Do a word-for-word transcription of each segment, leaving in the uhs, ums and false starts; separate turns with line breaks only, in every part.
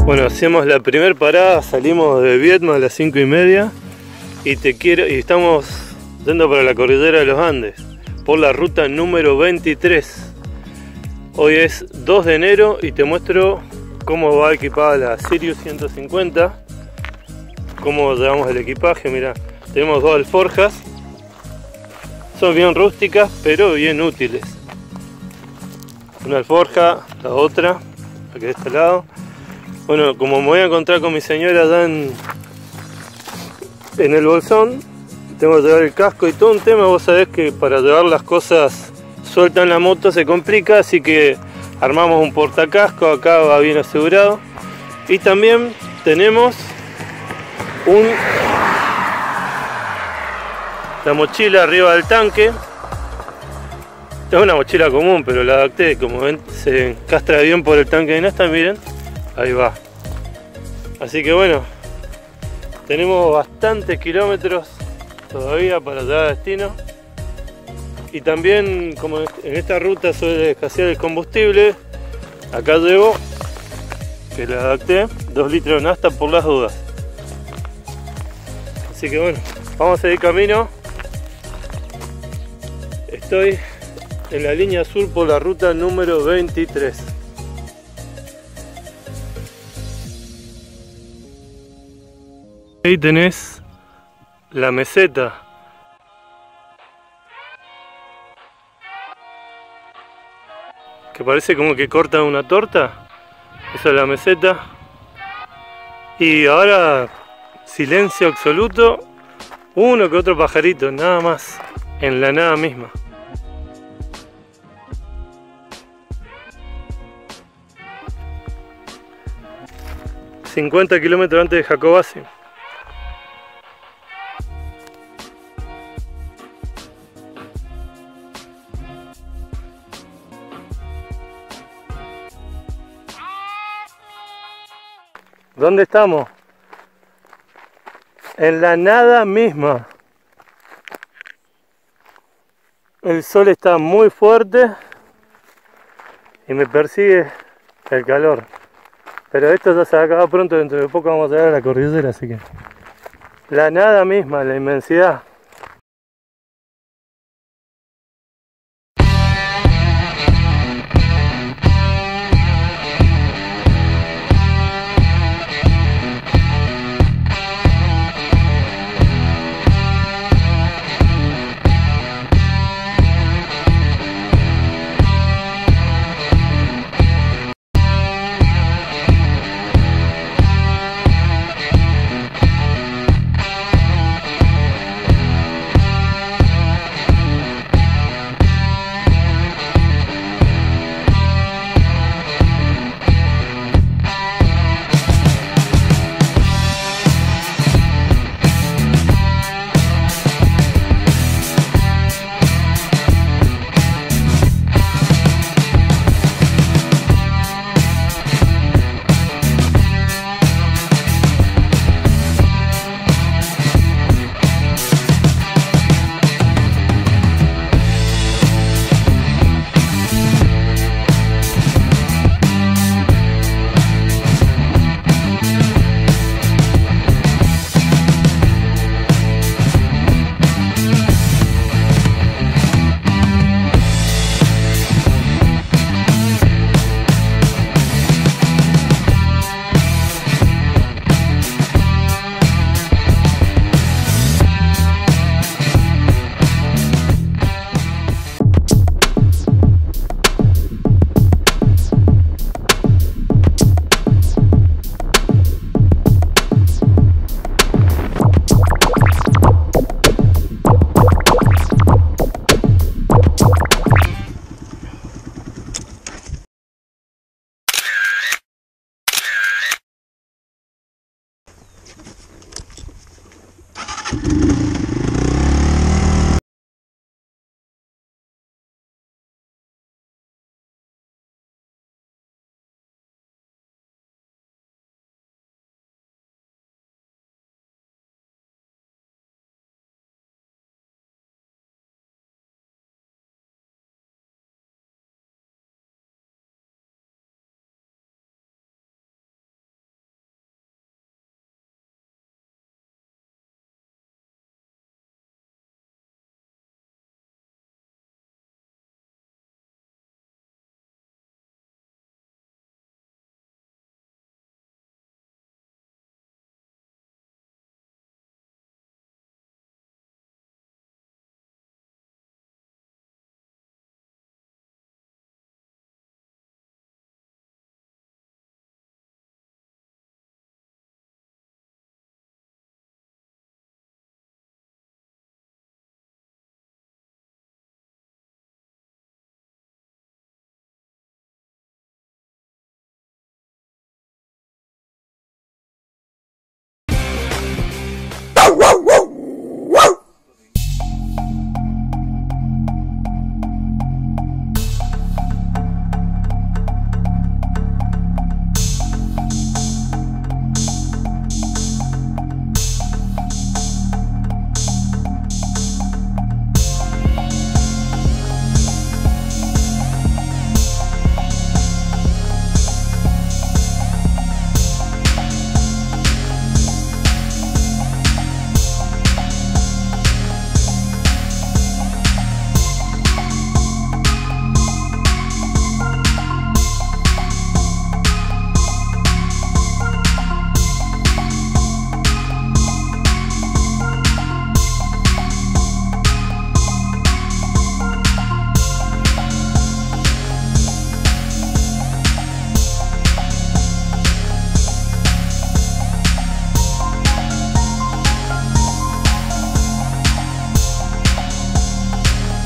Bueno, hacemos la primera parada, salimos de Viedma a las cinco y media y te quiero y estamos yendo para la cordillera de los Andes por la ruta número veintitrés. Hoy es dos de enero y te muestro cómo va equipada la Sirius ciento cincuenta, cómo llevamos el equipaje. Mira, tenemos dos alforjas, son bien rústicas pero bien útiles. Una alforja, la otra, aquí de este lado. Bueno, como me voy a encontrar con mi señora allá en, en el Bolsón, tengo que llevar el casco y todo un tema. Vos sabés que para llevar las cosas sueltas en la moto se complica, así que armamos un portacasco, acá va bien asegurado. Y también tenemos un, la mochila arriba del tanque. Es una mochila común, pero la adapté, como ven, se encastra bien por el tanque de nafta, miren. Ahí va. Así que bueno, tenemos bastantes kilómetros todavía para llegar a destino. Y también, como en esta ruta suele escasear el combustible, acá llevo, que le adapté, dos litros de nafta por las dudas. Así que bueno, vamos a seguir camino. Estoy en la línea sur por la ruta número veintitrés. Ahí tenés la meseta. Que parece como que cortan una torta. Esa es la meseta. Y ahora silencio absoluto. Uno que otro pajarito, nada más. En la nada misma. cincuenta kilómetros antes de Jacobasi. ¿Dónde estamos? En la nada misma. El sol está muy fuerte y me persigue el calor. Pero esto ya se va a acabar pronto, dentro de poco vamos a llegar a la cordillera, así que... La nada misma, la inmensidad.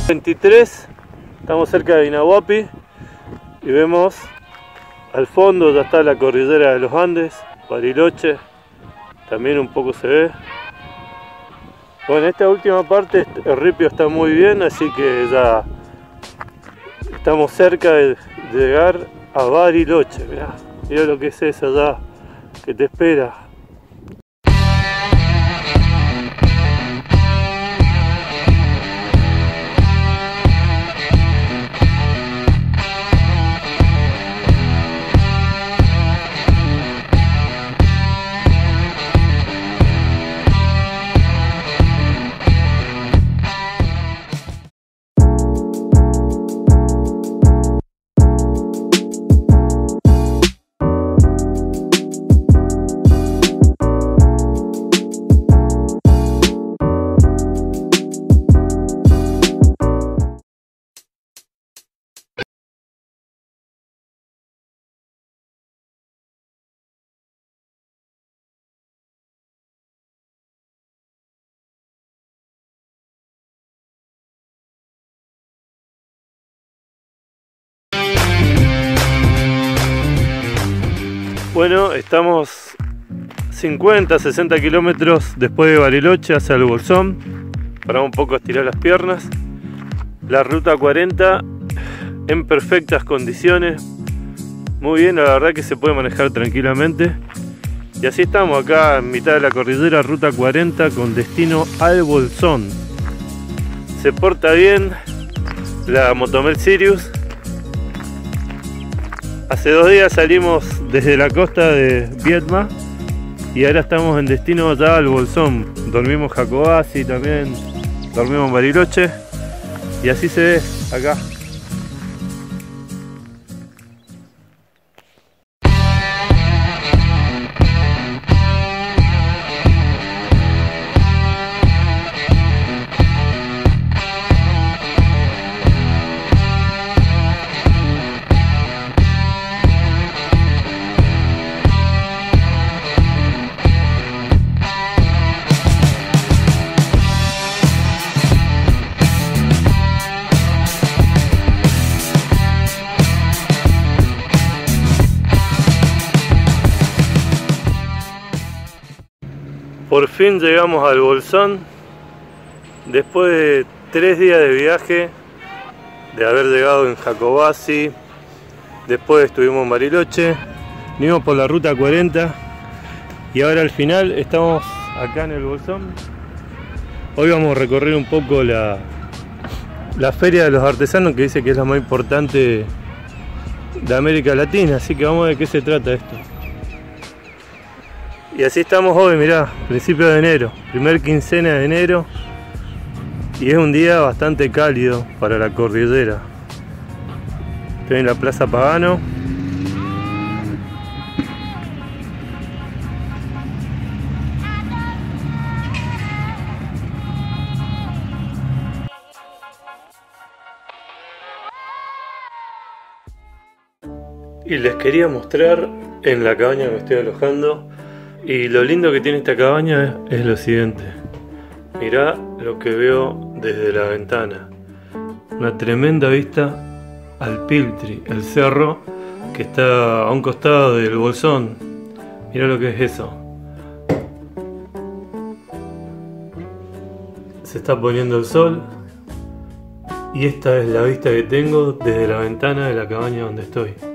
veintitrés, estamos cerca de Inahuapi y vemos al fondo ya está la cordillera de los Andes, Bariloche, también un poco se ve. Bueno, esta última parte el ripio está muy bien, así que ya estamos cerca de llegar a Bariloche. Mirá, mirá lo que es eso allá que te espera. Bueno, estamos cincuenta, sesenta kilómetros después de Bariloche hacia el Bolsón. Paramos un poco a estirar las piernas. La ruta cuarenta en perfectas condiciones. Muy bien, la verdad que se puede manejar tranquilamente. Y así estamos acá en mitad de la cordillera, ruta cuarenta con destino al Bolsón. Se porta bien la Motomel Sirius. Hace dos días salimos desde la costa de Viedma y ahora estamos en destino ya al Bolsón. Dormimos en Jacobasi también, dormimos en Bariloche y así se ve acá. Por fin llegamos al Bolsón, después de tres días de viaje, de haber llegado en Jacobasi, después estuvimos en Bariloche, vinimos por la ruta cuarenta y ahora al final estamos acá en el Bolsón. Hoy vamos a recorrer un poco la, la Feria de los Artesanos, que dice que es la más importante de América Latina, así que vamos a ver de qué se trata esto. Y así estamos hoy, mirá, principio de enero, primer quincena de enero, y es un día bastante cálido para la cordillera. Estoy en la Plaza Pagano. Y les quería mostrar en la cabaña que me estoy alojando. Y lo lindo que tiene esta cabaña es, es lo siguiente. Mirá lo que veo desde la ventana. Una tremenda vista al Piltri, el cerro que está a un costado del Bolsón. Mirá lo que es eso. Se está poniendo el sol. Y esta es la vista que tengo desde la ventana de la cabaña donde estoy.